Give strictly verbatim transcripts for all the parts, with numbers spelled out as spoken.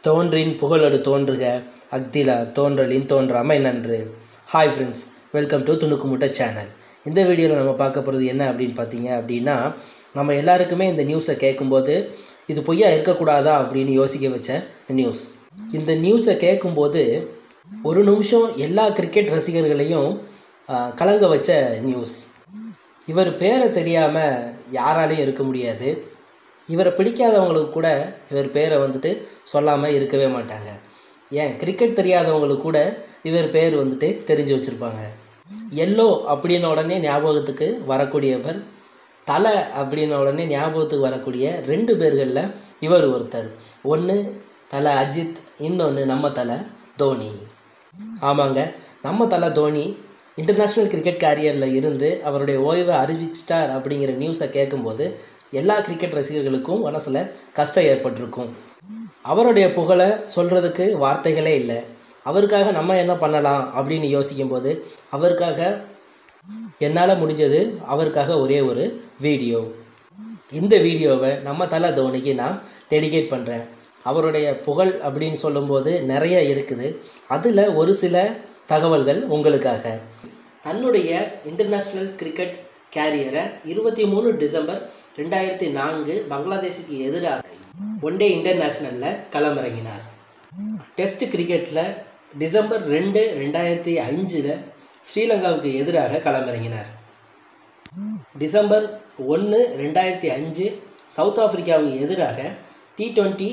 தோன்றின் புகழோடு தோன்றுக அக்திலார் தோன்றலின் தோன்றாமை நன்று. ஹாய் ஃப்ரெண்ட்ஸ், வெல்கம் டு துணுக்கு முட்டை சேனல். இந்த வீடியோவில் நம்ம பார்க்க போகிறது என்ன அப்படின்னு பார்த்தீங்க அப்படின்னா, நம்ம எல்லாருக்குமே இந்த நியூஸை கேட்கும்போது இது பொய்யா இருக்கக்கூடாதா அப்படின்னு யோசிக்க வச்ச நியூஸ். இந்த நியூஸை கேட்கும்போது ஒரு நிமிஷம் எல்லா கிரிக்கெட் ரசிகர்களையும் கலங்க வச்ச நியூஸ். இவர் பேரை தெரியாமல் யாராலையும் இருக்க முடியாது. இவரை பிடிக்காதவங்களுக்கு கூட இவர் பேரை வந்துட்டு சொல்லாமல் இருக்கவே மாட்டாங்க. ஏன் கிரிக்கெட் தெரியாதவங்களுக்கு கூட இவர் பேர் வந்துட்டு தெரிஞ்சு வச்சுருப்பாங்க. எல்லோ அப்படின்ன உடனே ஞாபகத்துக்கு வரக்கூடியவர், தலை அப்படின்ன உடனே ஞாபகத்துக்கு வரக்கூடிய ரெண்டு பேர்களில் இவர் ஒருத்தர். ஒன்று தலை அஜித், இன்னொன்று நம்ம தலை தோனி. ஆமாங்க, நம்ம தலை தோனி இன்டர்நேஷ்னல் கிரிக்கெட் கேரியரில் இருந்து அவருடைய ஓய்வை அறிவிச்சிட்டார் அப்படிங்கிற நியூஸை கேட்கும்போது எல்லா கிரிக்கெட் ரசிகர்களுக்கும் மனசில் கஷ்டம் ஏற்பட்டிருக்கும். அவருடைய புகழை சொல்கிறதுக்கு வார்த்தைகளே இல்லை. அவருக்காக நம்ம என்ன பண்ணலாம் அப்படின்னு யோசிக்கும்போது அவருக்காக என்னால் முடிஞ்சது அவருக்காக ஒரே ஒரு வீடியோ. இந்த வீடியோவை நம்ம தலை தோனிக்கு நான் டெடிகேட் பண்ணுறேன். அவருடைய புகழ் அப்படின்னு சொல்லும்போது நிறைய இருக்குது. அதில் ஒரு சில தகவல்கள் உங்களுக்காக. தன்னுடைய இன்டர்நேஷ்னல் கிரிக்கெட் கேரியரை இருபத்தி மூணு டிசம்பர் ரெண்டாயிரத்தி நான்கு பங்களாதேஷுக்கு எதிராக ஒன் டே இன்டர்நேஷ்னலில் களமிறங்கினார். டெஸ்ட் கிரிக்கெட்டில் டிசம்பர் ரெண்டு ரெண்டாயிரத்தி அஞ்சில் ஸ்ரீலங்காவுக்கு எதிராக களமிறங்கினார். டிசம்பர் ஒன்று ரெண்டாயிரத்தி அஞ்சு சவுத் ஆஃப்ரிக்காவுக்கு எதிராக டி ட்வெண்ட்டி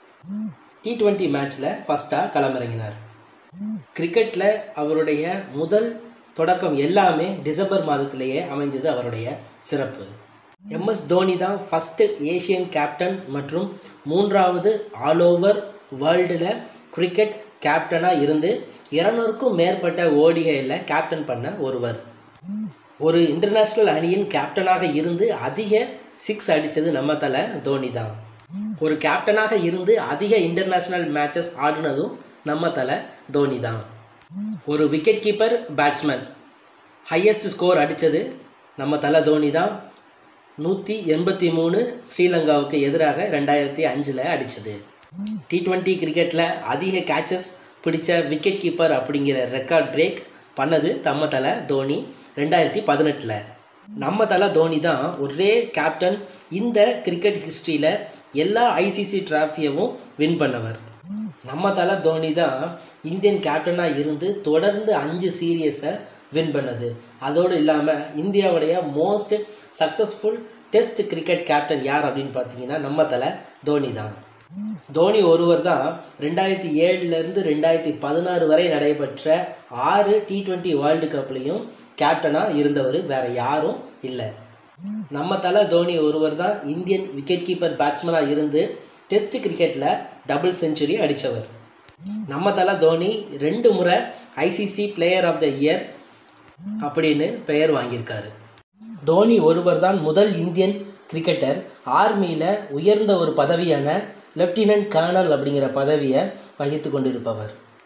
டி ட்வெண்ட்டி மேட்ச்சில் ஃபஸ்ட்டாக களமிறங்கினார். கிரிக்கெட்டில் அவருடைய முதல் தொடக்கம் எல்லாமே டிசம்பர் மாதத்திலேயே அமைஞ்சது அவருடைய சிறப்பு. எம்எஸ் தோனி தான் ஃபஸ்ட்டு ஏஷியன் கேப்டன் மற்றும் மூன்றாவது ஆல் ஓவர் வேர்ல்டில் கிரிக்கெட் கேப்டனாக இருந்து இருநூறுக்கும் மேற்பட்ட ஓடிஐயில் கேப்டன் பண்ண ஒருவர். ஒரு இன்டர்நேஷ்னல் அணியின் கேப்டனாக இருந்து அதிக சிக்ஸ் அடித்தது நம்ம தலை தோனி தான். ஒரு கேப்டனாக இருந்து அதிக இன்டர்நேஷ்னல் மேட்சஸ் ஆடினதும் நம்ம தலை தோனி தான். ஒரு wicket keeper batsman highest score அடித்தது நம்ம தலை தோனி தான். நூற்றி எண்பத்தி மூணு ஸ்ரீலங்காவுக்கு எதிராக ரெண்டாயிரத்தி அஞ்சில் அடித்தது. டி ட்வெண்ட்டி கிரிக்கெட்டில் அதிக கேட்சஸ் பிடிச்ச விக்கெட் கீப்பர் அப்படிங்கிற ரெக்கார்ட் பிரேக் பண்ணது நம்ம தலை தோனி ரெண்டாயிரத்தி பதினெட்டில். நம்ம தலை தோனி தான் ஒரே கேப்டன் இந்த கிரிக்கெட் ஹிஸ்ட்ரியில் எல்லா ஐசிசி டிராஃபியவும் வின் பண்ணவர். நம்ம தலை தோனி தான் இந்தியன் கேப்டனாக இருந்து தொடர்ந்து அஞ்சு சீரியஸை வின் பண்ணது. அதோடு இல்லாமல் இந்தியாவுடைய most successful test cricket captain யார் அப்படின்னு பார்த்தீங்கன்னா நம்ம தலை தோனி தான். தோனி ஒருவர் தான் ரெண்டாயிரத்தி ஏழுலேருந்து ரெண்டாயிரத்தி பதினாறு வரை நடைபெற்ற ஆறு டி ட்வெண்ட்டி வேர்ல்டு கப்லேயும் கேப்டனாக இருந்தவர் வேறு யாரும் இல்லை. நம்ம தலை தோனி ஒருவர் தான் இந்தியன் விக்கெட் கீப்பர் பேட்ஸ்மனாக இருந்து டெஸ்ட் கிரிக்கெட்டில் டபுள் செஞ்சுரி அடித்தவர். நம்ம தலை தோனி ரெண்டு முறை ICC player of the year அப்படின்னு பெயர் வாங்கியிருக்காரு. தோனி ஒருவர் தான் முதல் இந்தியன் கிரிக்கெட்டர் ஆர்மியில் உயர்ந்த ஒரு பதவியான லெப்டினன்ட் கர்னல் அப்படிங்கிற பதவியை வகித்து கொண்டிருப்பவர்.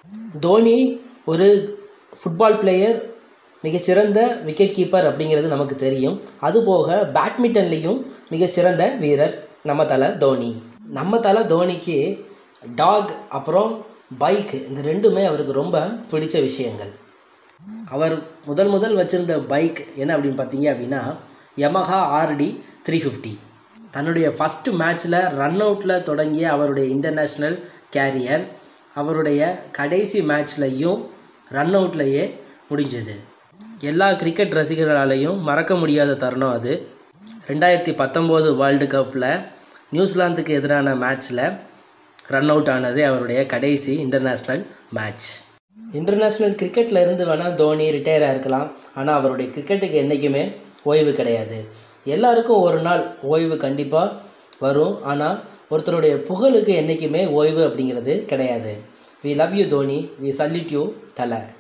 தோனி ஒரு ஃபுட்பால் பிளேயர், மிகச்சிறந்த விக்கெட் கீப்பர் அப்படிங்கிறது நமக்கு தெரியும். அதுபோக பேட்மிண்டன்லேயும் மிகச்சிறந்த வீரர் நம்ம தலை தோனி. நம்ம தலை தோனிக்கு டாக் அப்புறம் பைக் இந்த ரெண்டுமே அவருக்கு ரொம்ப பிடிச்ச விஷயங்கள். அவர் முதல் முதல் வச்சுருந்த பைக் என்ன அப்படின்னு பார்த்தீங்க அப்படின்னா யமஹா ஆர்டி த்ரீ ஃபிஃப்டி. தன்னுடைய ஃபஸ்ட்டு மேட்ச்சில் ரன் அவுட்டில் தொடங்கிய அவருடைய இன்டர்நேஷ்னல் கேரியர் அவருடைய கடைசி மேட்ச்லையும் ரன் அவுட்லேயே முடிஞ்சது. எல்லா கிரிக்கெட் ரசிகர்களாலையும் மறக்க முடியாத தருணம் அது. ரெண்டாயிரத்தி பத்தொம்போது வேர்ல்டு கப்பில் நியூசிலாந்துக்கு எதிரான மேட்ச்சில் ரன் அவுட் ஆனது அவருடைய கடைசி இன்டர்நேஷ்னல் மேட்ச். இன்டர்நேஷ்னல் கிரிக்கெட்டில் இருந்து வேணால் தோனி ரிட்டையர் ஆகிருக்கலாம், ஆனால் அவருடைய கிரிக்கெட்டுக்கு என்றைக்குமே ஓய்வு கிடையாது. எல்லாருக்கும் ஒரு நாள் ஓய்வு கண்டிப்பாக வரும், ஆனால் ஒருத்தருடைய புகழுக்கு என்றைக்குமே ஓய்வு அப்படிங்கிறது கிடையாது. We love you Dhoni, we salute you தலை.